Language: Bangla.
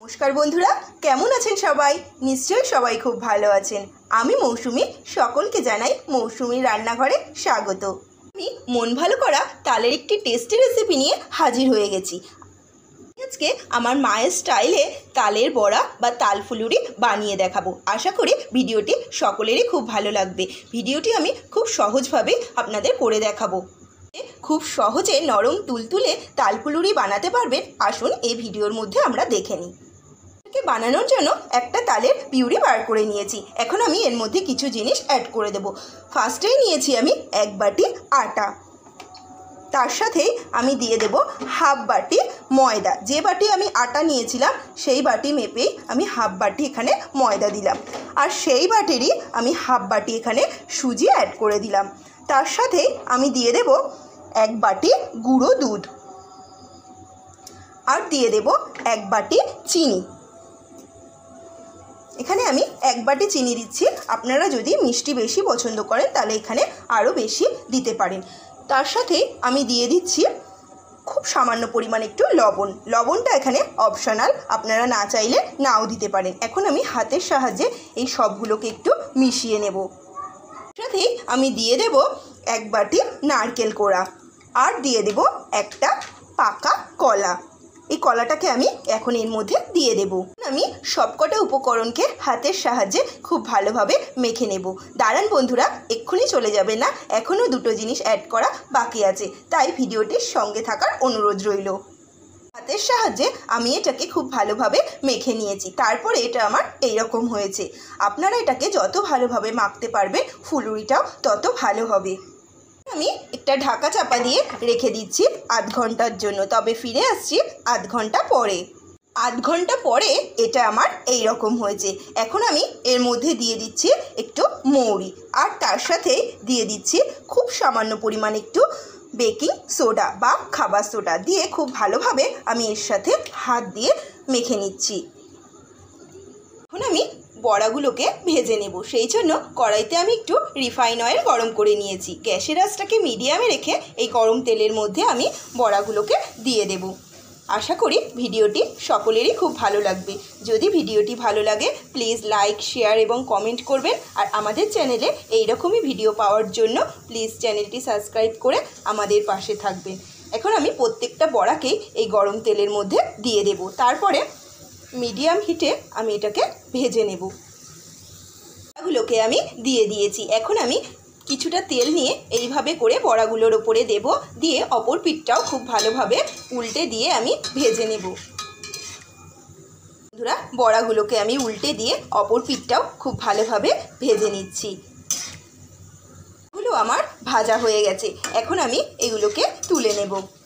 নমস্কার বন্ধুরা, কেমন আছেন সবাই? নিশ্চয়ই সবাই খুব ভালো আছেন। আমি মৌসুমি, সকলকে জানাই মৌসুমির রান্নাঘরে স্বাগত। আমি মন ভালো করা তালের একটি টেস্টি রেসিপি নিয়ে হাজির হয়ে গেছি। আজকে আমার মায়ের স্টাইলে তালের বড়া বা তাল ফুলুরি বানিয়ে দেখাবো। আশা করি ভিডিওটি সকলেরই খুব ভালো লাগবে। ভিডিওটি আমি খুব সহজভাবে আপনাদের করে দেখাবো। খুব সহজে নরম তুলতুলে তাল ফুলুরি বানাতে পারবেন। আসুন এই ভিডিওর মধ্যে আমরা দেখে নিই। বানানোর জন্য একটা তালের পিউরি বার করে নিয়েছি। এখন আমি এর মধ্যে কিছু জিনিস অ্যাড করে দেব। ফার্স্টেই নিয়েছি আমি 1 বাটি আটা, তার সাথেই আমি দিয়ে দেব হাফ বাটি ময়দা। যে বাটি আমি আটা নিয়েছিলাম সেই বাটি মেপেই আমি হাফ বাটি এখানে ময়দা দিলাম, আর সেই বাটিরই আমি হাফ বাটি এখানে সুজি অ্যাড করে দিলাম। তার সাথেই আমি দিয়ে দেব 1 বাটি গুঁড়ো দুধ, আর দিয়ে দেব 1 বাটি চিনি। এখানে আমি 1 বাটি চিনি দিচ্ছি। আপনারা যদি মিষ্টি বেশি পছন্দ করেন তাহলে এখানে আরও বেশি দিতে পারেন। তার সাথে আমি দিয়ে দিচ্ছি খুব সামান্য পরিমাণ একটু লবণ। লবণটা এখানে অপশনাল, আপনারা না চাইলে নাও দিতে পারেন। এখন আমি হাতের সাহায্যে এই সবগুলোকে একটু মিশিয়ে নেব। সাথেই আমি দিয়ে দেব 1 বাটি নারকেল কোড়া, আর দিয়ে দেব একটা পাকা কলা। এই কলাটাকে আমি এখন এর মধ্যে দিয়ে দেব। আমি সবকটা উপকরণকে হাতের সাহায্যে খুব ভালোভাবে মেখে নেব। দাঁড়ান বন্ধুরা, এক্ষুনি চলে যাবে না, এখনও দুটো জিনিস অ্যাড করা বাকি আছে, তাই ভিডিওটির সঙ্গে থাকার অনুরোধ রইল। হাতের সাহায্যে আমি এটাকে খুব ভালোভাবে মেখে নিয়েছি। তারপরে এটা আমার এইরকম হয়েছে। আপনারা এটাকে যত ভালোভাবে মাখতে পারবেন ফুলুরিটাও তত ভালো হবে। আমি একটা ঢাকা চাপা দিয়ে রেখে দিচ্ছি আধ ঘন্টার জন্য। তবে ফিরে আসছি আধ ঘন্টা পরে। আধ ঘন্টা পরে এটা আমার এই রকম হয়েছে। এখন আমি এর মধ্যে দিয়ে দিচ্ছি একটু মৌরি, আর তার সাথে দিয়ে দিচ্ছি খুব সামান্য পরিমাণ একটু বেকিং সোডা বা খাবার সোডা দিয়ে খুব ভালোভাবে আমি এর সাথে হাত দিয়ে মেখে নিচ্ছি। এখন আমি বড়াগুলোকে ভেজে নেব। সেই জন্য কড়াইতে আমি একটু রিফাইন অয়েল গরম করে নিয়েছি। গ্যাসের আঁচটাকে মিডিয়ামে রেখে এই গরম তেলের মধ্যে আমি বড়াগুলোকে দিয়ে দেব। আশা করি ভিডিওটি সকলেরই খুব ভালো লাগবে। যদি ভিডিওটি ভালো লাগে প্লিজ লাইক, শেয়ার এবং কমেন্ট করবেন। আর আমাদের চ্যানেলে এইরকমই ভিডিও পাওয়ার জন্য প্লিজ চ্যানেলটি সাবস্ক্রাইব করে আমাদের পাশে থাকবেন। এখন আমি প্রত্যেকটা বড়াকেই এই গরম তেলের মধ্যে দিয়ে দেব। তারপরে মিডিয়াম হিটে আমি এটাকে ভেজে নেব। বড়াগুলোকে আমি দিয়ে দিয়েছি। এখন আমি কিছুটা তেল নিয়ে এইভাবে করে বড়াগুলোর ওপরে দেব, দিয়ে অপর পিঠটাও খুব ভালোভাবে উল্টে দিয়ে আমি ভেজে নেব। বন্ধুরা, বড়াগুলোকে আমি উল্টে দিয়ে অপর পিঠটাও খুব ভালোভাবে ভেজে নিচ্ছি। এগুলো আমার ভাজা হয়ে গেছে। এখন আমি এগুলোকে তুলে নেব।